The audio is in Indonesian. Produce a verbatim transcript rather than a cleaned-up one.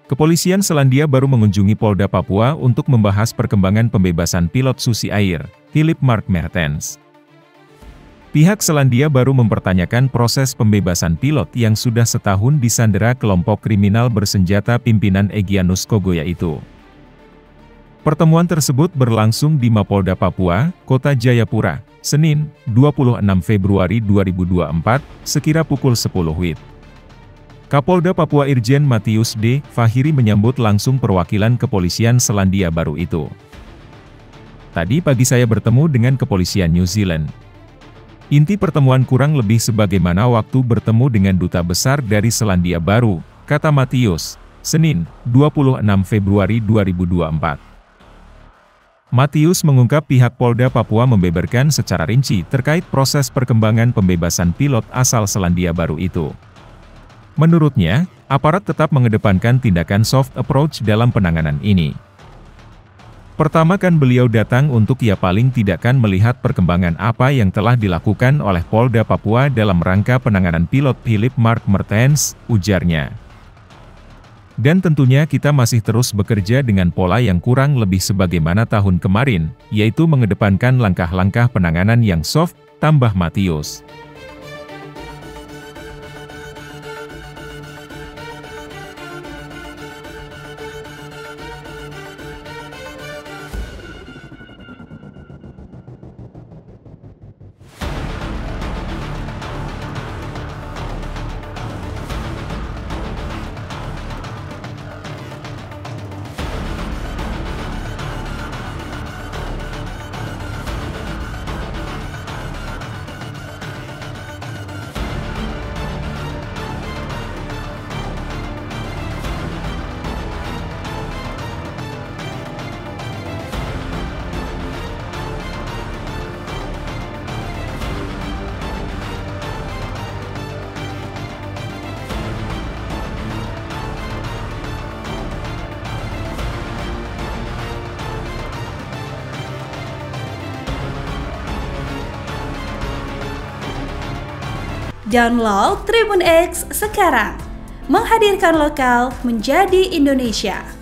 Kepolisian Selandia Baru mengunjungi Polda Papua untuk membahas perkembangan pembebasan pilot Susi Air, Philip Mark Mertens. Pihak Selandia Baru mempertanyakan proses pembebasan pilot yang sudah setahun disandera kelompok kriminal bersenjata pimpinan Egyanus Kogoya itu. Pertemuan tersebut berlangsung di Mapolda Papua, Kota Jayapura, Senin, dua puluh enam Februari dua ribu dua puluh empat, sekira pukul sepuluh W I B. Kapolda Papua Irjen Matius D. Fahiri menyambut langsung perwakilan Kepolisian Selandia Baru itu. Tadi pagi saya bertemu dengan Kepolisian New Zealand. Inti pertemuan kurang lebih sebagaimana waktu bertemu dengan Duta Besar dari Selandia Baru, kata Matius, Senin, dua puluh enam Februari dua ribu dua puluh empat. Matius mengungkap pihak Polda Papua membeberkan secara rinci terkait proses perkembangan pembebasan pilot asal Selandia Baru itu. Menurutnya, aparat tetap mengedepankan tindakan soft approach dalam penanganan ini. Pertama kan beliau datang untuk ya paling tidak kan melihat perkembangan apa yang telah dilakukan oleh Polda Papua dalam rangka penanganan pilot Philip Mark Mertens, ujarnya. Dan tentunya kita masih terus bekerja dengan pola yang kurang lebih sebagaimana tahun kemarin, yaitu mengedepankan langkah-langkah penanganan yang soft, tambah Matius. Download Tribun X sekarang, menghadirkan lokal menjadi Indonesia.